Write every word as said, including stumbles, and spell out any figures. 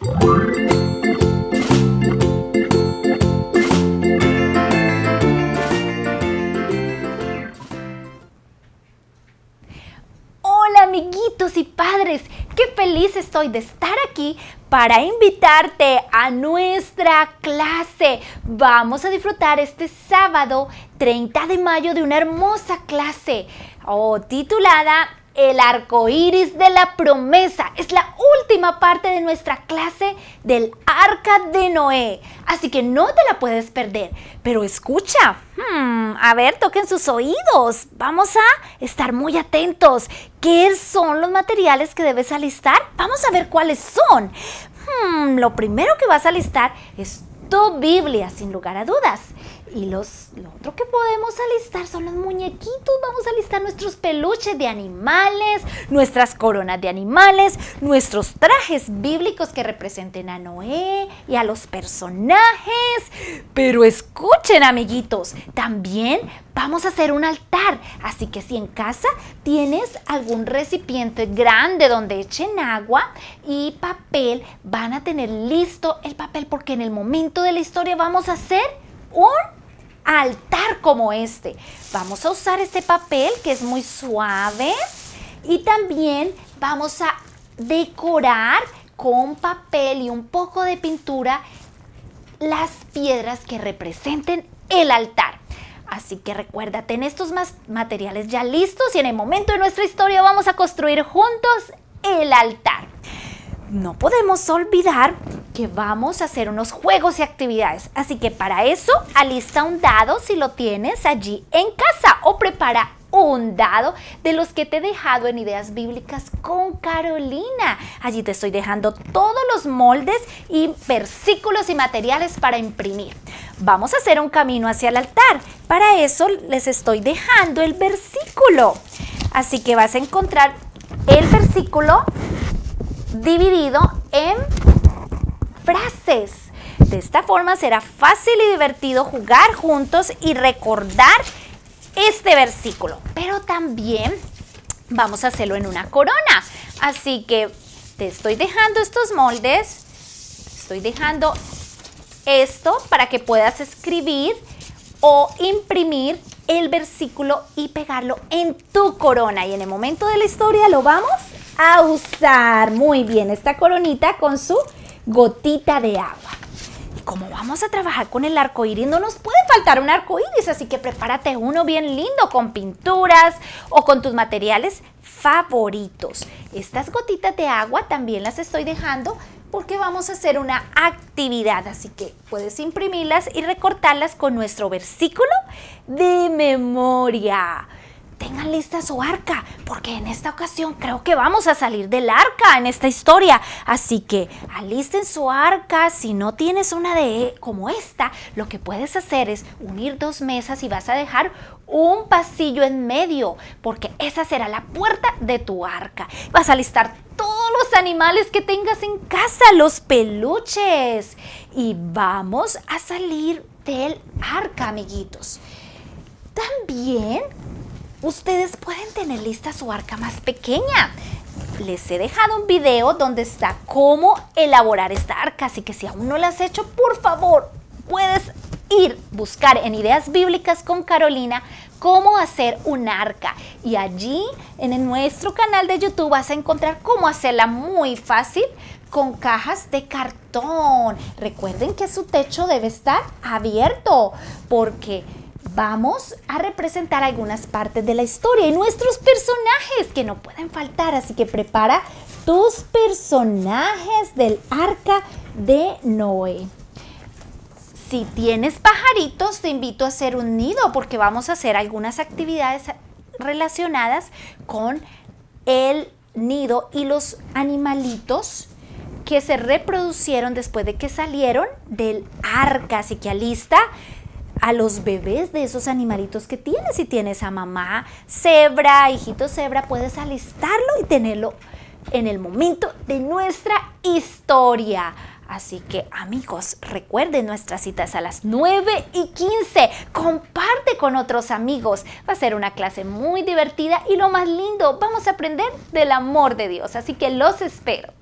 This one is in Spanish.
Hola amiguitos y padres, qué feliz estoy de estar aquí para invitarte a nuestra clase. Vamos a disfrutar este sábado treinta de mayo de una hermosa clase oh, titulada El arco iris de la promesa. Es la última parte de nuestra clase del Arca de Noé, así que no te la puedes perder. Pero escucha, hmm, a ver, toquen sus oídos. Vamos a estar muy atentos. ¿Qué son los materiales que debes alistar? Vamos a ver cuáles son. Hmm, lo primero que vas a alistar es tu Biblia, sin lugar a dudas. Y los, lo otro que podemos alistar son los muñequitos. Vamos a alistar nuestros peluches de animales, nuestras coronas de animales, nuestros trajes bíblicos que representen a Noé y a los personajes. Pero escuchen, amiguitos, también vamos a hacer un altar. Así que si en casa tienes algún recipiente grande donde echen agua y papel, van a tener listo el papel porque en el momento de la historia vamos a hacer un altar como este. Vamos a usar este papel que es muy suave y también vamos a decorar con papel y un poco de pintura las piedras que representen el altar. Así que recuerda, ten estos materiales ya listos y en el momento de nuestra historia vamos a construir juntos el altar. No podemos olvidar que vamos a hacer unos juegos y actividades, así que para eso alista un dado si lo tienes allí en casa o prepara un dado de los que te he dejado en Ideas Bíblicas con Carolina. Allí te estoy dejando todos los moldes y versículos y materiales para imprimir. Vamos a hacer un camino hacia el altar. Para eso les estoy dejando el versículo. Así que vas a encontrar el versículo dividido en frases. De esta forma será fácil y divertido jugar juntos y recordar este versículo. Pero también vamos a hacerlo en una corona. Así que te estoy dejando estos moldes. Estoy dejando esto para que puedas escribir o imprimir el versículo y pegarlo en tu corona. Y en el momento de la historia lo vamos a usar. Muy bien, esta coronita con su gotita de agua. Y como vamos a trabajar con el arco iris, no nos puede faltar un arco iris, así que prepárate uno bien lindo con pinturas o con tus materiales favoritos. Estas gotitas de agua también las estoy dejando porque vamos a hacer una actividad, así que puedes imprimirlas y recortarlas con nuestro versículo de memoria. Tengan lista su arca, porque en esta ocasión creo que vamos a salir del arca en esta historia. Así que alisten su arca. Si no tienes una de como esta, lo que puedes hacer es unir dos mesas y vas a dejar un pasillo en medio, porque esa será la puerta de tu arca. Vas a alistar todos los animales que tengas en casa, los peluches. Y vamos a salir del arca, amiguitos. También ustedes pueden tener lista su arca más pequeña. Les he dejado un video donde está cómo elaborar esta arca, así que si aún no la has hecho, por favor, puedes ir buscar en Ideas Bíblicas con Carolina cómo hacer un arca. Y allí en nuestro canal de YouTube vas a encontrar cómo hacerla muy fácil con cajas de cartón. Recuerden que su techo debe estar abierto porque vamos a representar algunas partes de la historia y nuestros personajes que no pueden faltar. Así que prepara tus personajes del Arca de Noé. Si tienes pajaritos, te invito a hacer un nido porque vamos a hacer algunas actividades relacionadas con el nido y los animalitos que se reproducieron después de que salieron del arca. Así que alista a los bebés de esos animalitos que tienes. Si tienes a mamá cebra, hijito cebra, puedes alistarlo y tenerlo en el momento de nuestra historia. Así que, amigos, recuerden nuestras citas a las nueve y quince. Comparte con otros amigos. Va a ser una clase muy divertida y lo más lindo, vamos a aprender del amor de Dios. Así que los espero.